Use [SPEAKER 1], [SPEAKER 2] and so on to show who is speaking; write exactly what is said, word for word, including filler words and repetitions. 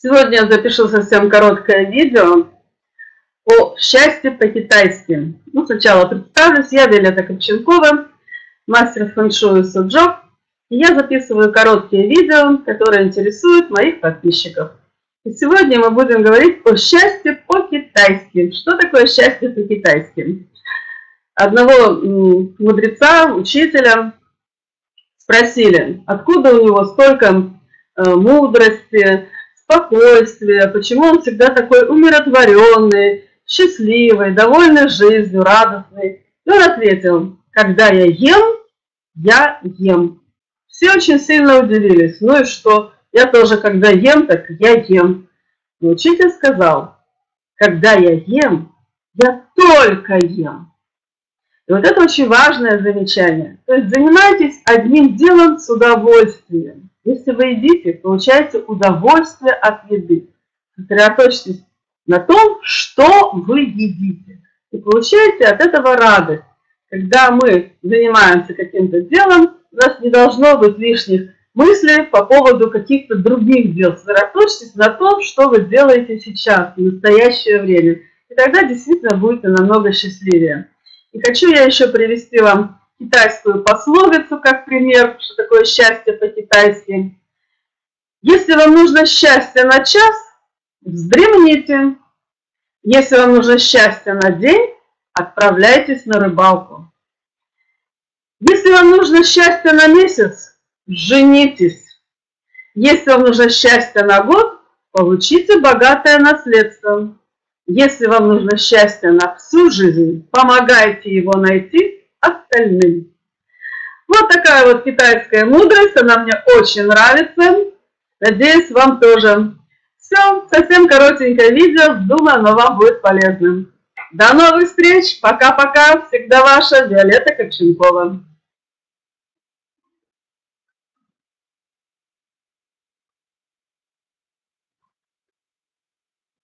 [SPEAKER 1] Сегодня я запишу совсем короткое видео о счастье по-китайски. Ну, сначала представлюсь, я Виолетта Ковченкова, мастер фэн-шуй Суджо. И я записываю короткие видео, которые интересуют моих подписчиков. И сегодня мы будем говорить о счастье по-китайски. Что такое счастье по-китайски? Одного мудреца, учителя спросили, откуда у него столько мудрости, спокойствия, почему он всегда такой умиротворенный, счастливый, довольный жизнью, радостный. И он ответил: когда я ем, я ем. Все очень сильно удивились. Ну и что? Я тоже, когда ем, так я ем. Но учитель сказал: когда я ем, я только ем. И вот это очень важное замечание. То есть занимайтесь одним делом с удовольствием. Если вы едите, получаете удовольствие от еды. Сосредоточьтесь на том, что вы едите. И получаете от этого радость. Когда мы занимаемся каким-то делом, у нас не должно быть лишних мыслей по поводу каких-то других дел. Сосредоточьтесь на том, что вы делаете сейчас, в настоящее время. И тогда действительно будете намного счастливее. И хочу я еще привести вам китайскую пословицу как пример, что такое счастье по-китайски. Если вам нужно счастье на час, вздремните. Если вам нужно счастье на день, отправляйтесь на рыбалку. Если вам нужно счастье на месяц, женитесь. Если вам нужно счастье на год, получите богатое наследство. Если вам нужно счастье на всю жизнь, помогайте его найти остальным. Вот такая вот китайская мудрость, она мне очень нравится. Надеюсь, вам тоже. Все, совсем коротенькое видео, думаю, оно вам будет полезным. До новых встреч, пока-пока, всегда ваша Виолетта Ковченкова.